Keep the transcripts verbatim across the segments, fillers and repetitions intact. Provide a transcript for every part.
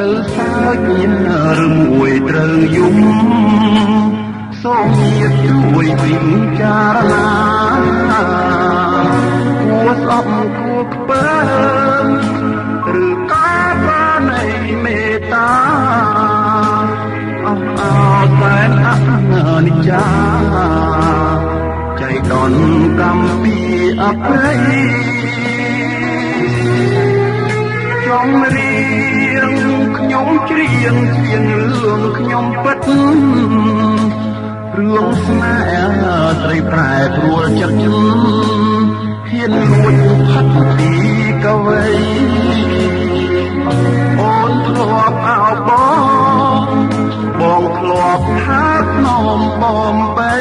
ត្រូវសើចឬមួយត្រូវយំសូមញាតិជួយពិចារណាគួរស្អប់គួរខ្ពើមឬការបាននៃមេត្តាអស់អោតែអនិច្ចាចៃដន្យកម្មពីអភ័យចំរៀងខ្ញុំច្រៀងជាងរឿងខ្ញុំពិតរឿងស្នេហ៍ស្រីប្រែប្រួលចិត្តហ៊ានលួចផាត់ពីកវីអូនធ្លាប់អោបបងបងធ្លាប់ថាថ្នមបំបី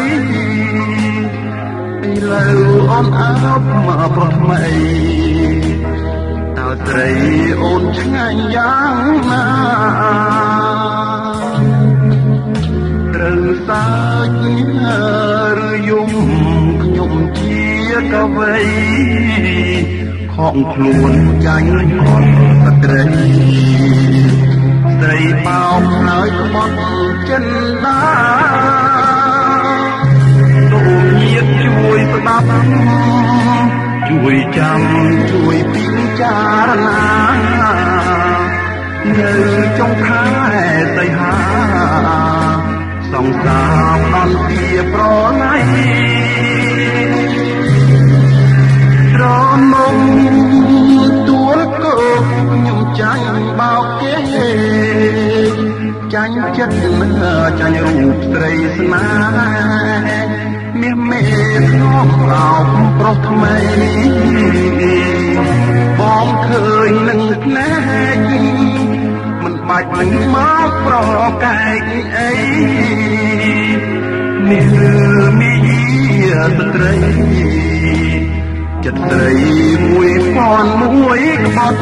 ឥឡូវអូនអោបមកប្រថ្មីតើស្រីអូនឆ្ងាញ់យ៉ាងណាត្រូវសើចឬយំខ្ញុំជាកវីខំខ្លួនចាញ់អត់ស្ត្រីស្រីបោកហើយក្បត់ចិនដាទូញាតជួយស្ដាប់ជួយចាំជួយពិចារណានៅចុងខែសីហាសង្សារអន្តរាប្រណ័យត្រនំទួលគោកខ្ញុំចាញ់បោកគេចាញ់ចិត្តចាញ់រូបស្រីស្នេហ៍មាសមេធ្នមបោកប្រុសថ្មីបងឃើញនឹងភ្នែកមិនបាច់នឹងមកប្រកែកអីនេះឬមីស្ត្រីចិត្តស្រីមួយពាន់មួយក្បត់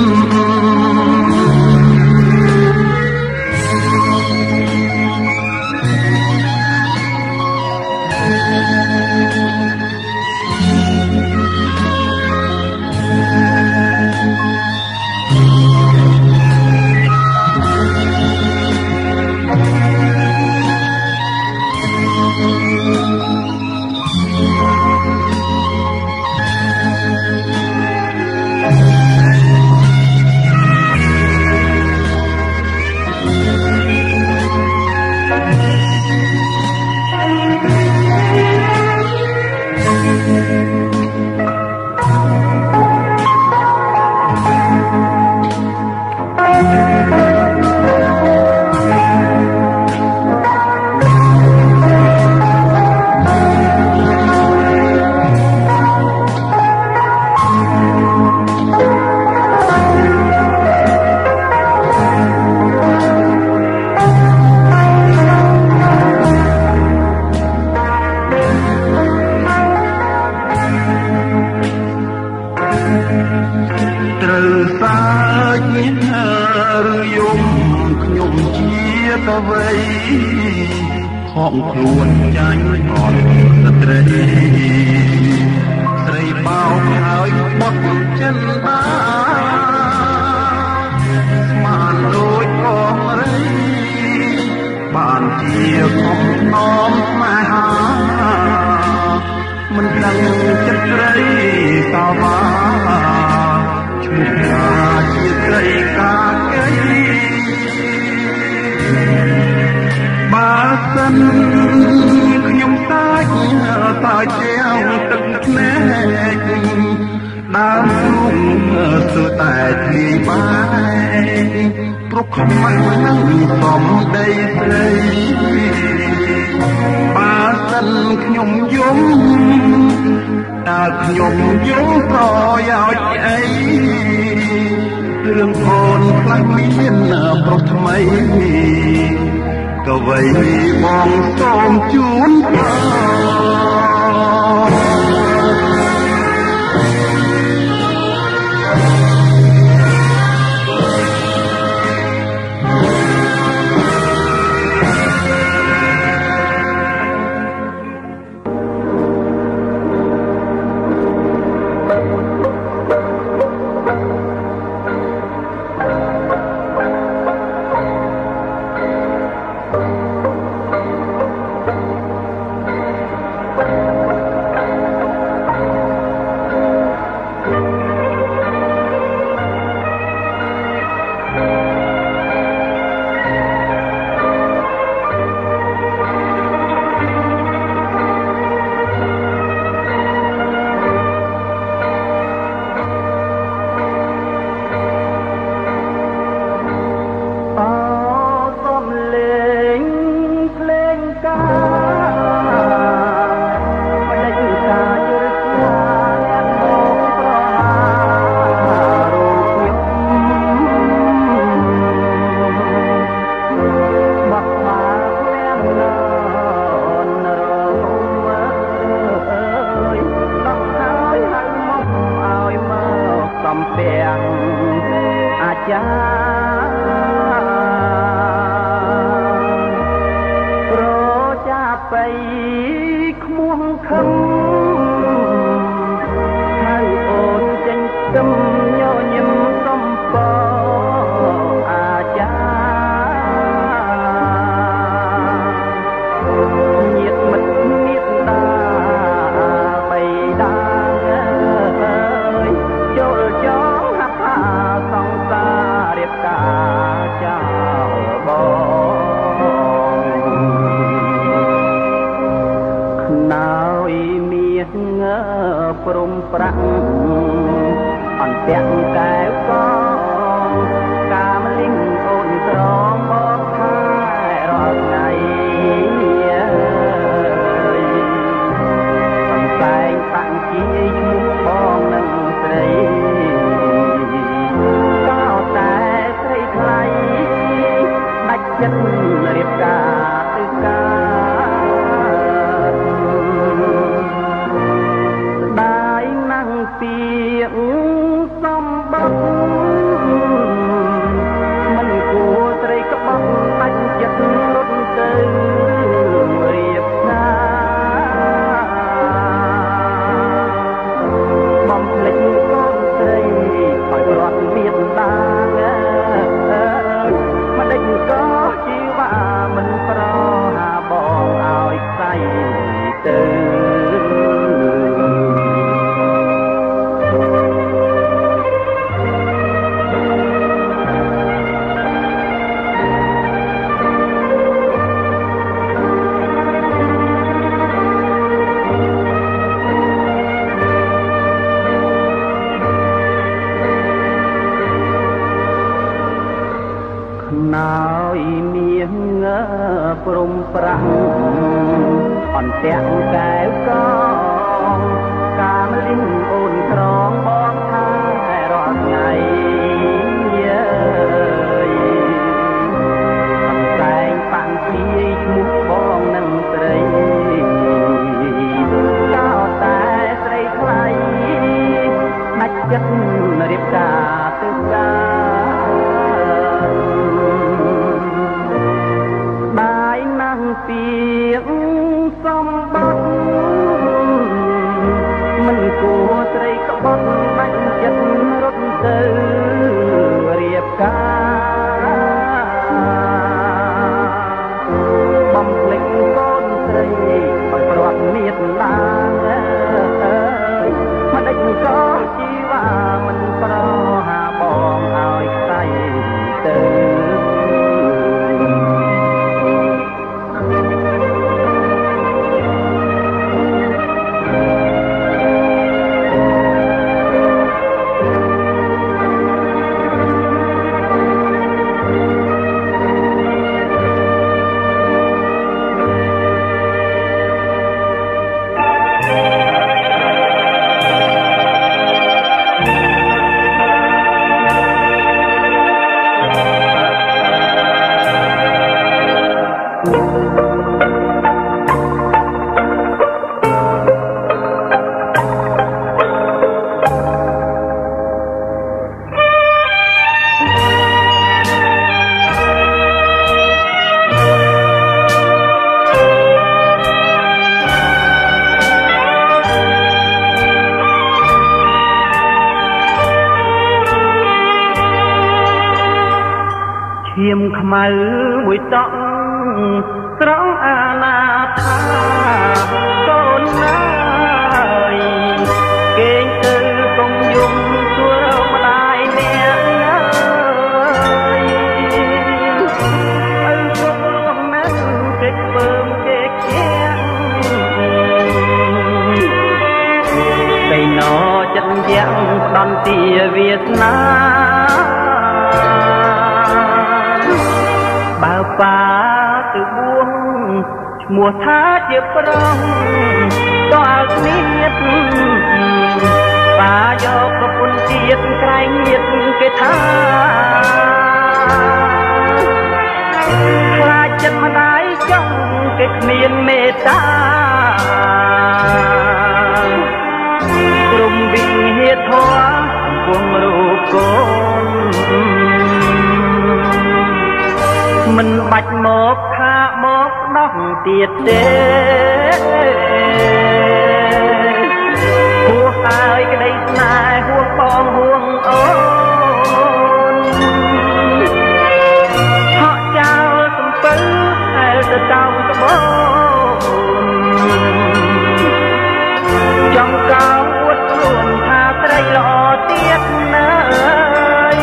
ត្រូវសើចឬយំខ្ញុំជាកវីខំខ្លួនចាញ់អត់ស្ត្រីស្រីបោកហើយបត់ចិនបាស្មានដូចកងរីបានជាខំនំស្នេហាមិនដឹងចិត្តស្រីតវ៉ាឈ្មោះថាជាស្រីកាកេបើសិនខ្ញុំតាចតាចជាងទឹកភ្នែកដើមស្រុងសើតែធ្លាយបាយព្រោះខំមិននឹងសំដីស្រីបើសិនខ្ញុំយំតើខ្ញុំយំប្រយោជន៍អីរឿងអូនខ្លះមានប្រុសថ្មីក៏វៃបងសូមជូនចាប្រចាប់បីខ្មោះខឹងហៅអូនចេញទឹមញញឹមសំពអាចាញាតិមិត្តញាតិតាបៃតាអើយចូលចងហាក់ថាសង្សាររៀបការចោលបងខ្នើយមាសងើព្រំប្រាក់អន្ទាក់កែវកងកាមលិញអូនត្រង់មកថែរាល់ថ្ងៃសំសែងបាក់ជាឈ្មោះបងនឹងស្រីក៏តែស្រីថ្លៃដាច់ចិត្តរៀបការទៅការដាយណាំងពីសម្បត្តិមិនគួរត្រីក្បត់ដាច់ចិត្តរត់ទៅរៀបការបំភ្លេចកូនស្រីឲ្យប្រត់មានដាមិនដេញក៏ជីវ៉ាមិនប្រហាបងឲ្យខ្សែទៅណយមាសងើព្រំប្រាំងអន្ទាក់កែវកងកាមលិញអូនត្រង់បងថារាល់ថ្ងៃសំសែងបាំងពីឈ្មោះបងនឹងស្រីក៏តែស្រីថ្លៃដាច់ចិត្តរៀបការទៅការពីសម្បត្តិមិនគួរត្រីក្បត់បាច់ចិត្តរត់ទៅរៀបការបំភ្លេចកូនស្រីឲ្យប្រត់មានឡាមិនដេចក៏ជីវ៉ាមិនប្រហាបងឲ្យខ្សែទៅឈាមខ្មៅមួយតក់ត្រង់អាណាថាកូនណាយគេងទៅកុំយំសួរម្ដាយអ្នកណាយអើគុំរស់ណាស់គេពើមគេខ្ជាក់តែណោចិត្តយ៉ាងផ្ដំទាវាសនាបើប៉ាទៅបួងឈ្មោះថាជាប្រុសក៏អើគ្នាប៉ាយកប្រពន្ធទៀតក្រែងញាតគេថាខ្លាចចិត្តម្ដាយចង់គេគ្មានមេត្តាក្រុមវិហារធម៌គង់រូបកូនបាច់មកថាមកដោះទៀតទេហួសហើយក្តីស្នេហ៍ហួសបងហួងអូនហក់ចោលសំពៅហើយទៅតោងត្បូងចង់កោអួតខ្លួនថាត្រីល្អទៀតណាយ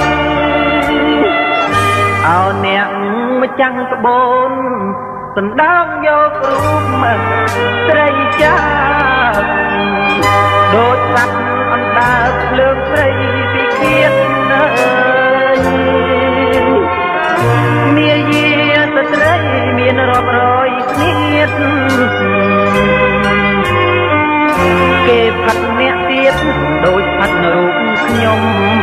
អោអ្នកម្ចាំងក្បូនសណ្ដោងយករូបមកត្រីចាដូចសត្វអណ្ដើកភ្លើងព្រៃពីគៀតនៅមាយាស្ត្រីមានរាប់រយគ្នាគេផាត់អ្នកទៀតដូចផាត់រូបខ្ញុំ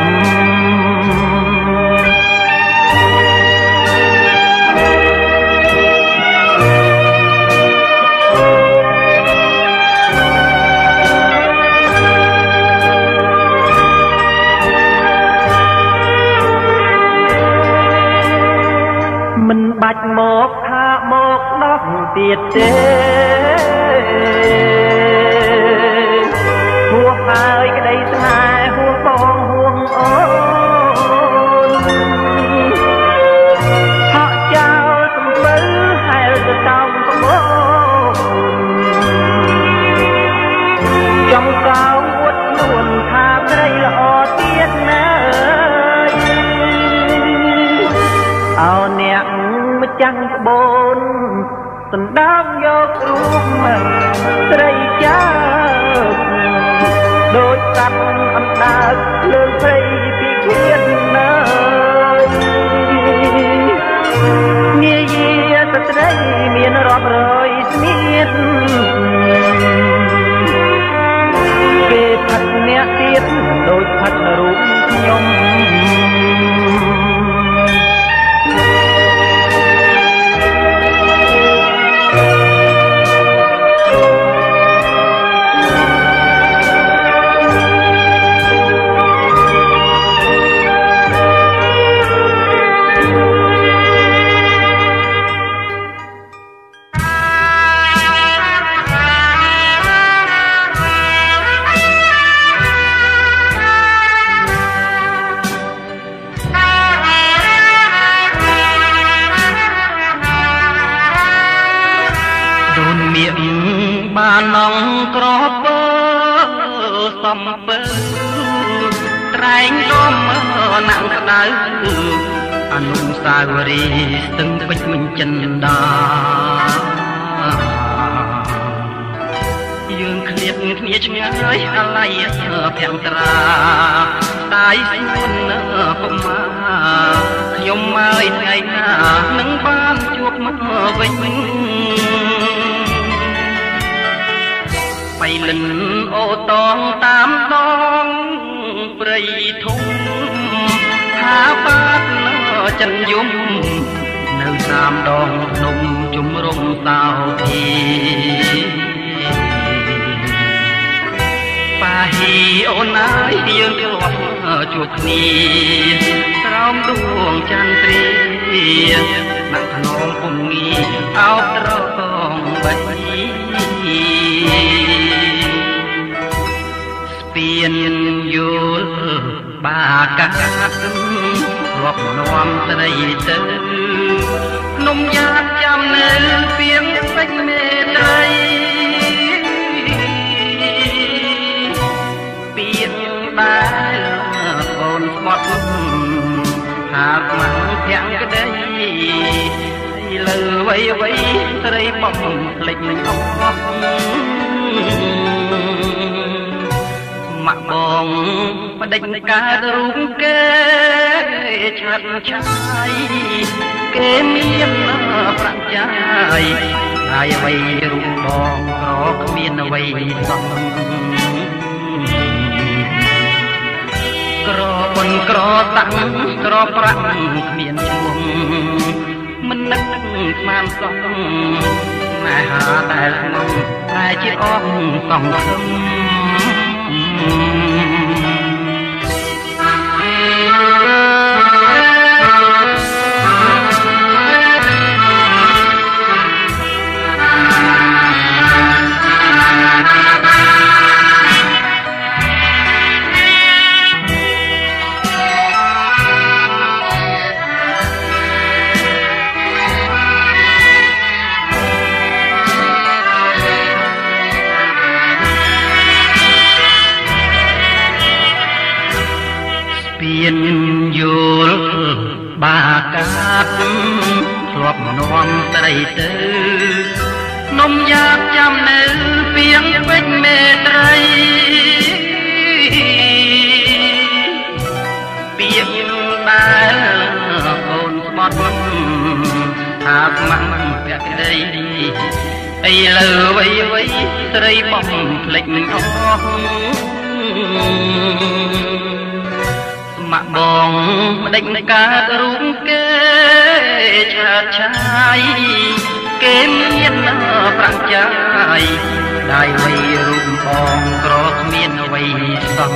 មិនបាច់មកថាមកដោះទៀតទេហួសហើយក្តីស្នេហ៍ហួសបងហួងអូនហក់ចោលសំពៅហែលទៅតោងត្បូងចង់កោអួតខ្លួនថាត្រីល្អទៀតណាអោអ្នកម្ចាំងក្បូនសណ្ដោងយករូបមកត្រីចាដូចសត្វអណ្ដើកភ្លើងព្រៃពីគៀនណានាយាស្ត្រីមានរាប់រយស្នៀតគេផាត់អ្នកទៀតដូចផាត់រូបខ្ញុំបាននងក្រពើសំពើត្រែងដុំណាំក្តៅអនុស្សាវរីយ៍ស្ទឹងពេជ្រមិញចិនដាយើងឃ្លៀតគ្នាឆ្ងាយអាឡ័យភាំងត្រាតាយស្ងួនកុមារខ្ញុំអើយថ្ងៃណានឹងបានជួបមកវិញបៃលិនអូតងតាមដងព្រៃធំថាបាទនៅចិនយំនៅតាមដងភ្នំជំរំសោធីប៉ាហ៊ីអូនអើយយើងធ្លាប់ជួបគ្នាក្រោមដួងចន្ទ្រាណាក់ភ្នំពុំងីអោបត្រកងបៃពៀនយល់បាកាត់រាប់នាំស្រីទៅភ្នំយ៉ាតចាំនៅពៀងពេញមេត្រីពៀងដែលអូនស្បត់ហាត់មកទាំងក្តីលើវៃវៃស្រីបំភ្លេចនឹងអស់ម៉ាក់បងបដិញការរូបគេឆាត់ឆាយគេមានប្រាក់ចាយហើយអ្វីរូបបងក្រគ្មានអ្វីសោះក្របុនក្រតាំងក្រប្រាក់គ្មានឈ្មោះមិននឹកស្មានសោះម៉ែហាតែក្នុងតែជាអស់សង្ឃឹមមានយល់បាកាត់ធ្លាប់នាំត្រីទៅនំយ៉ាបចាំនៅពីងពេជ្រមេត្រីពីងដែលអូនស្បត់ថាម៉ាំពាក់ក្តីឥឡូវវៃវៃស្រីបំភ្លេចអស់ស្មាក់បងម្ដេចកើតរូបគេឆាតឆាយគេមានប្រាក់ចាយได้វ័យរូបបងក្រគ្មានអ្វីសោះ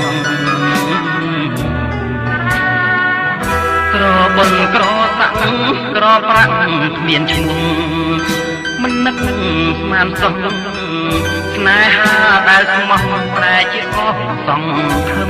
ក្របុនក្រសាក់ក្រប្រាក់គ្មានឈ្មោះមិននឹកស្មានសោះស្នេហាដែលស្មោះប្រែជាអស់សង្ឃឹម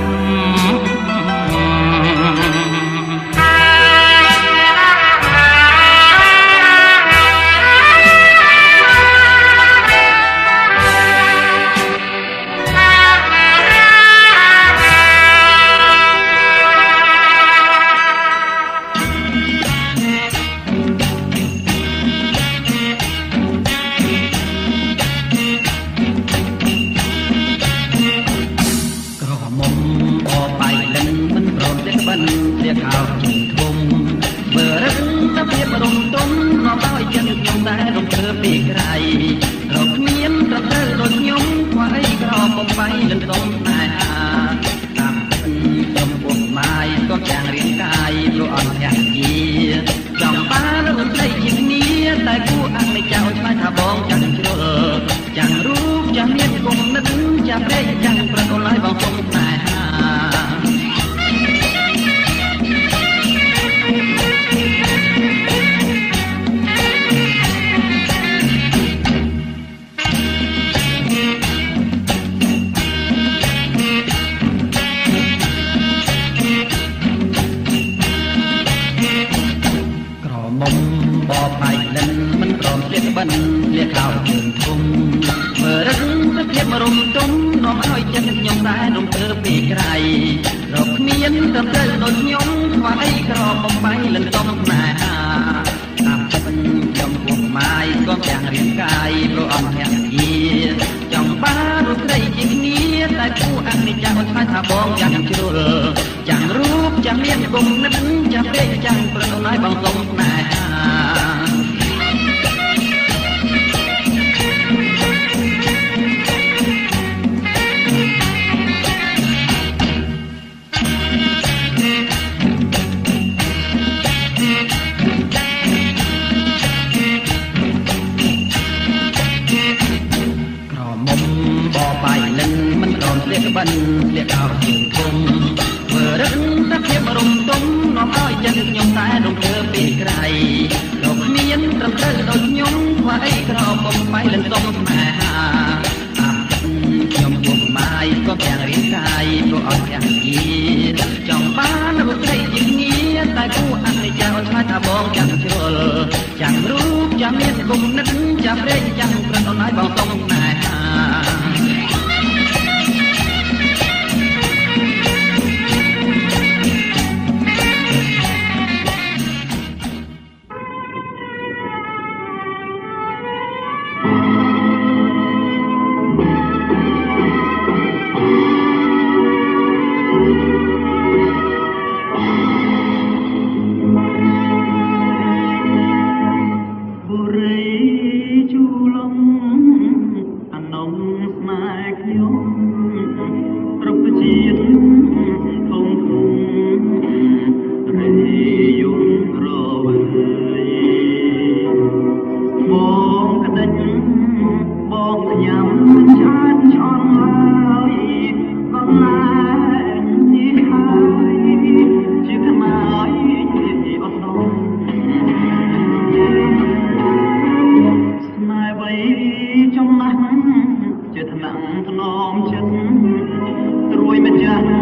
ចំណាស់ជាថ្នាំថ្នមចិត្តត្រួយមិនចាស់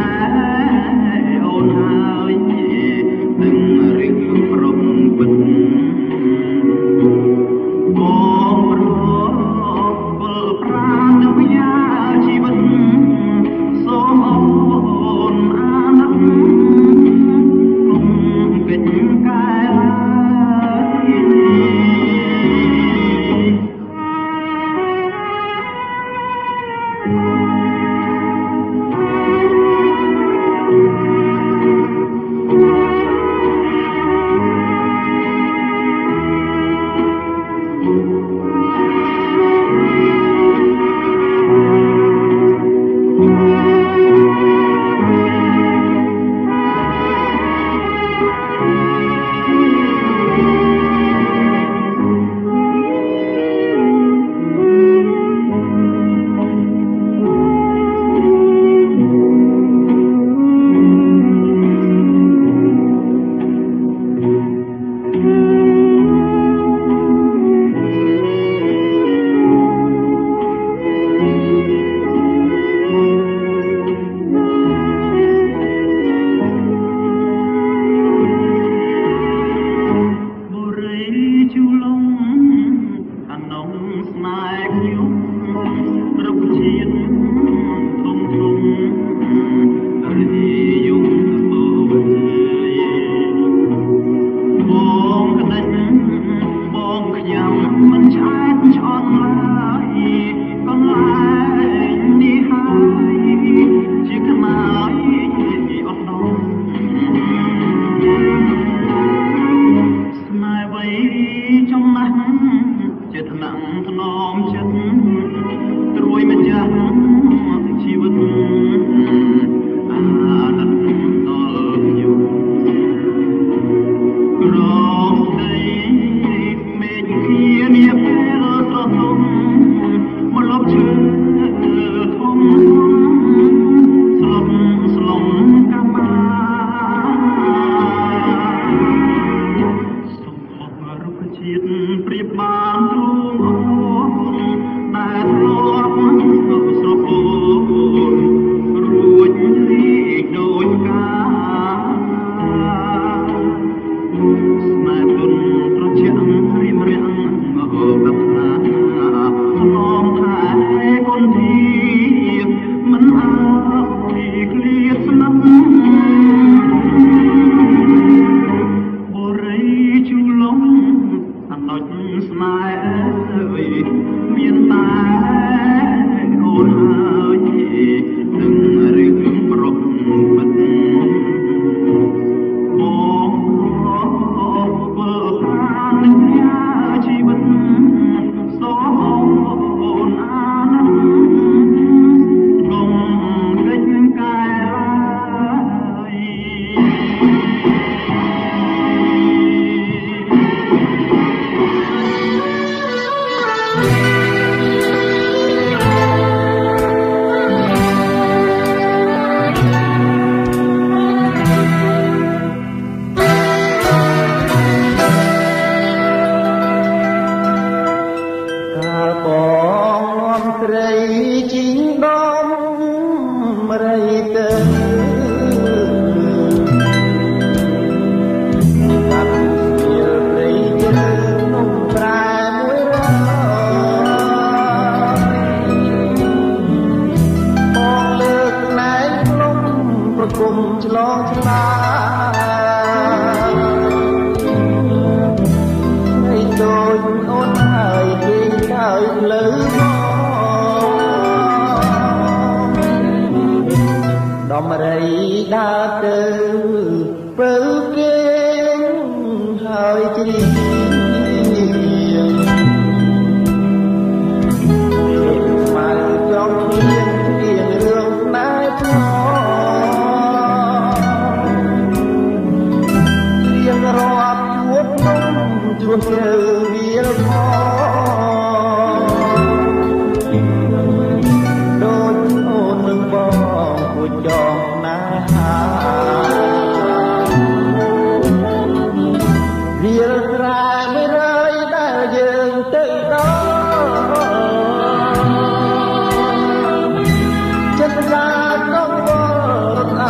Hãy subscribe cho kênh Ghiền Mì Gõ để không bỏ lỡ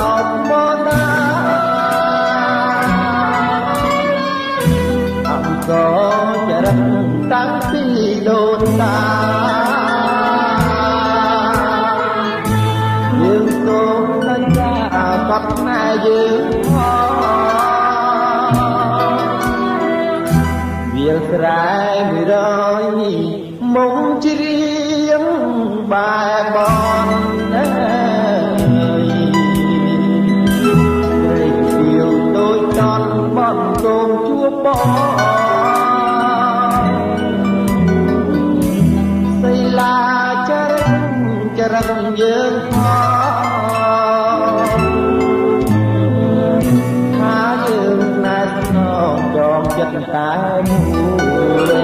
កត់ផ្នែយើងវាលស្រែមួយរយមុខជ្រៀងបែបនអើយរេកភៀវដូចដន់បត់សូមជួបបងសីលាចរិតចរិតយើងថាយើងណែស្នងចងចិត្តតែមួយ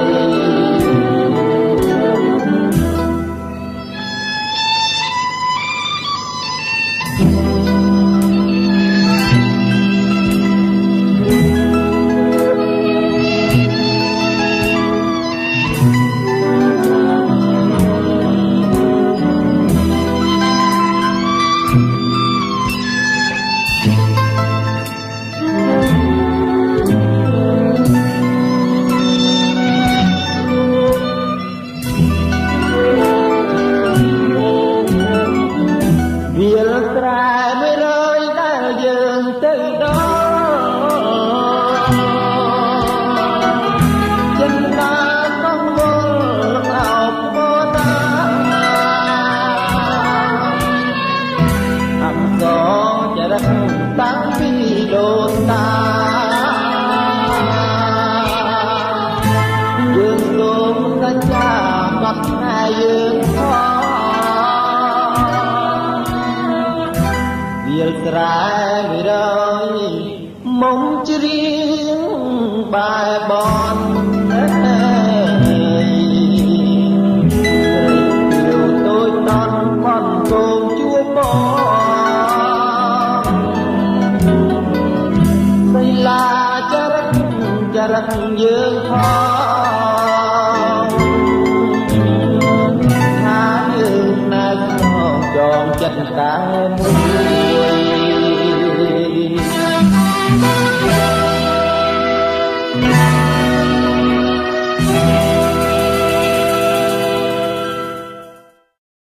តាំងពីដូនតាយើងសូមសច្ចាបត់ផ្នែយើងផងវាលស្រែមួយរយមុំជ្រៀងបែបនអើយរេកភៀវដូចដន់បត់កូនជួបបងលាចរិតចរិតយើងផងថាយើងណែស្នងចងចិត្តតែមួយ